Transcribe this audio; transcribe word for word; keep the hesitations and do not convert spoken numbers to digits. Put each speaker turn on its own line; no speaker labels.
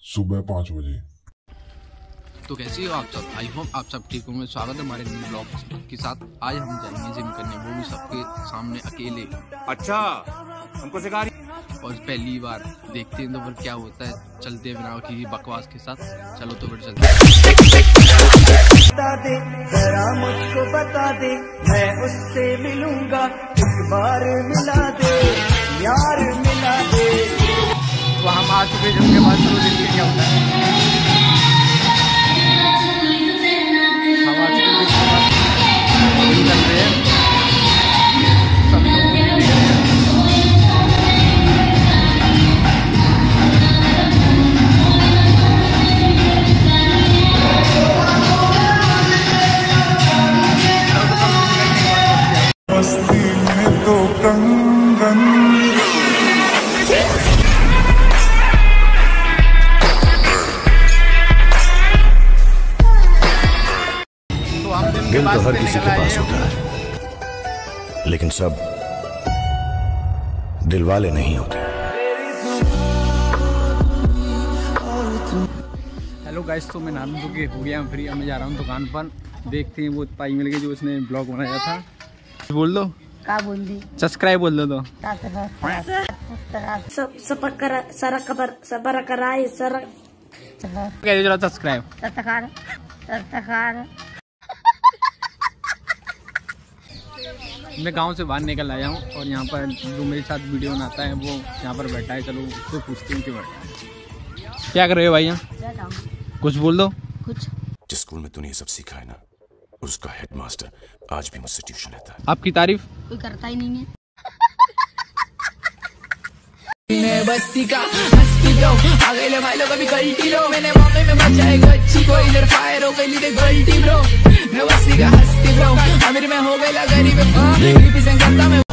सुबह पाँच बजे।
तो कैसी हो आप सब? आई होप आप सब ठीक होंगे। स्वागत है हमारे न्यू ब्लॉग के साथ। आज हम जाएंगे जिम करने, वो भी सबके सामने अकेले।
अच्छा, हमको सिखा रही।
और पहली बार देखते हैं तो फिर क्या होता है। चलते हैं बिना किसी बकवास के साथ। चलो तो फिर चलते
बता दे जरा मुझको बता दे, मैं उससे मिलूंगा, एक बार मिला दे यार मिला दे।
तो हम आ चुके जिम के बाद शुरू देखते क्या होता है। हम आ चुके जिम के बाद चल रहे हैं। सब लोग
मस्ती में तो कंगन।
दिल तो हर किसी के पास होता है, लेकिन सब दिल वाले नहीं होते।
हेलो गाइस, तो मैं नानू के हो गया फ्री। अब मैं जा रहा हूँ दुकान पर। देखते हैं वो पाई मिल गई जो उसने ब्लॉग बनाया था। बोल दो
का बोल दी,
सब्सक्राइब बोल दो। तो
सब सब कर सर कबर सबर कराए सर
कह दो जरा सब्सक्राइब।
सतकार सतकार।
मैं गांव से बाहर निकल आया हूँ और यहाँ पर जो मेरे साथ वीडियो बनाता है वो यहाँ पर बैठा है। चलो उसको पूछते हैं क्यों बैठा है। क्या कर रहे हो भाई यहाँ? कुछ बोल दो।
कुछ
जिस स्कूल में तूने ये सब सीखा है ना, उसका हेडमास्टर आज भी मुझसे ट्यूशन लेता है।
आपकी तारीफ
कोई करता ही नहीं है।
बस्ती का हस्ती ब्रो आगे ले भाई लोग अभी गलती लो, मैंने मौके में बचाए गच्ची को, इधर फायर हो गई लीडे गलती ब्रो। मैं बस्ती का हस्ती ब्रो, अमीर में हो गई गरीब रिप्रेजेंट करता मैं।